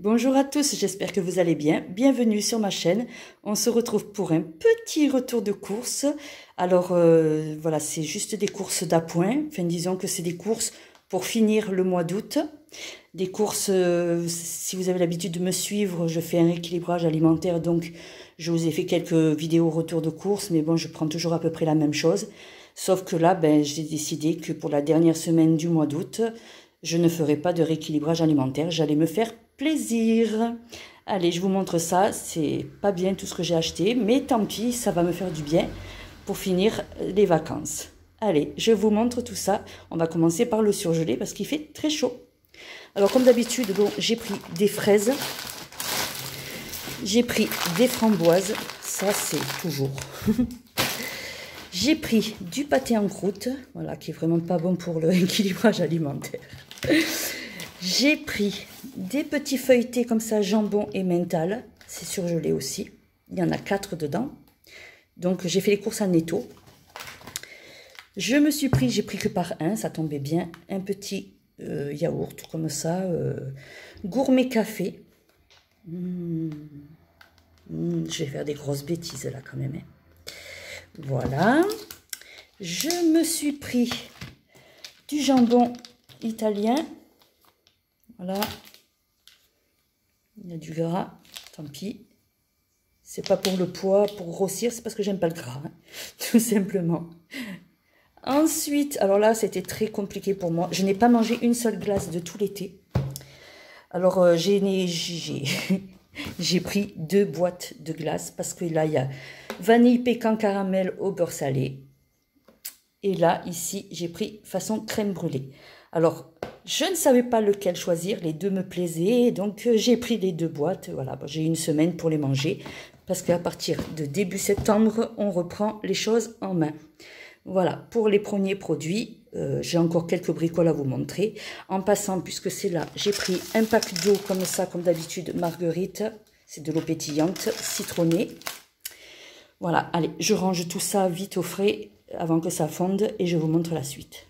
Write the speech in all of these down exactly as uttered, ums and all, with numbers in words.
Bonjour à tous, j'espère que vous allez bien. Bienvenue sur ma chaîne. On se retrouve pour un petit retour de course. Alors euh, voilà, c'est juste des courses d'appoint. Enfin, disons que c'est des courses pour finir le mois d'août. Des courses, euh, si vous avez l'habitude de me suivre, je fais un rééquilibrage alimentaire. Donc, je vous ai fait quelques vidéos retour de course. Mais bon, je prends toujours à peu près la même chose. Sauf que là, ben, j'ai décidé que pour la dernière semaine du mois d'août, je ne ferai pas de rééquilibrage alimentaire. J'allais me faire plaisir. Allez, je vous montre ça. C'est pas bien tout ce que j'ai acheté, mais tant pis, ça va me faire du bien pour finir les vacances. Allez, je vous montre tout ça. On va commencer par le surgelé parce qu'il fait très chaud. Alors, comme d'habitude, bon, j'ai pris des fraises. J'ai pris des framboises. Ça, c'est toujours. J'ai pris du pâté en croûte. Voilà, qui est vraiment pas bon pour le rééquilibrage alimentaire. J'ai pris des petits feuilletés comme ça, jambon et mental. C'est surgelé aussi. Il y en a quatre dedans. Donc, j'ai fait les courses en netto. Je me suis pris, j'ai pris que par un, ça tombait bien, un petit euh, yaourt comme ça, euh, gourmet café. Mmh. Mmh, je vais faire des grosses bêtises là quand même. Hein. Voilà. Je me suis pris du jambon italien. Voilà. Il y a du gras, tant pis. C'est pas pour le poids, pour grossir, c'est parce que j'aime pas le gras, hein, tout simplement. Ensuite, alors là, c'était très compliqué pour moi. Je n'ai pas mangé une seule glace de tout l'été. Alors, euh, j'ai pris deux boîtes de glace parce que là, il y a vanille, pécan, caramel au beurre salé. Et là, ici, j'ai pris façon crème brûlée. Alors, je ne savais pas lequel choisir. Les deux me plaisaient, donc euh, j'ai pris les deux boîtes. Voilà, bon, j'ai une semaine pour les manger parce qu'à partir de début septembre, on reprend les choses en main. Voilà, pour les premiers produits, euh, j'ai encore quelques bricoles à vous montrer. En passant, puisque c'est là, j'ai pris un pack d'eau comme ça, comme d'habitude, Marguerite. C'est de l'eau pétillante, citronnée. Voilà, allez, je range tout ça vite au frais avant que ça fonde et je vous montre la suite.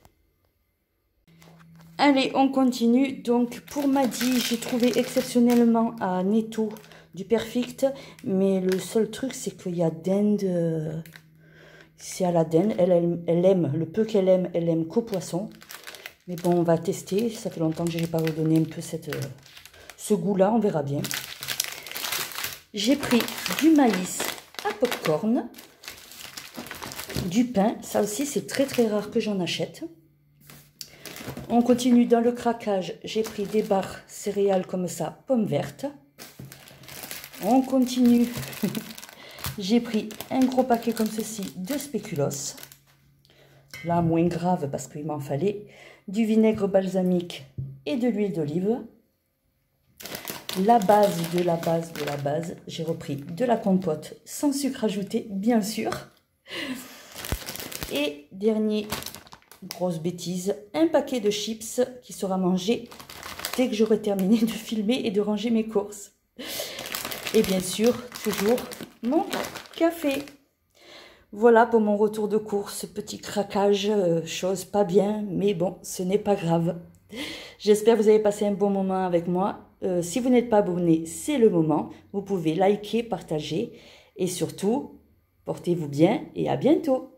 Allez, on continue. Donc, pour Maddy, j'ai trouvé exceptionnellement à Netto du Perfect. Mais le seul truc, c'est qu'il y a dinde... Euh, c'est à la dinde. Elle, elle, elle aime, le peu qu'elle aime, elle aime qu'au poisson. Mais bon, on va tester. Ça fait longtemps que je n'ai pas redonné un peu cette, euh, ce goût-là. On verra bien. J'ai pris du maïs à popcorn. Du pain. Ça aussi, c'est très très rare que j'en achète. On continue dans le craquage. J'ai pris des barres céréales comme ça, pommes vertes. On continue. J'ai pris un gros paquet comme ceci de spéculoos. Là, moins grave parce qu'il m'en fallait. Du vinaigre balsamique et de l'huile d'olive. La base de la base de la base. J'ai repris de la compote sans sucre ajouté, bien sûr. Et dernier... grosse bêtise, un paquet de chips qui sera mangé dès que j'aurai terminé de filmer et de ranger mes courses. Et bien sûr, toujours mon café. Voilà pour mon retour de course, petit craquage, euh, chose pas bien, mais bon, ce n'est pas grave. J'espère que vous avez passé un bon moment avec moi. Euh, si vous n'êtes pas abonné, c'est le moment. Vous pouvez liker, partager et surtout, portez-vous bien et à bientôt.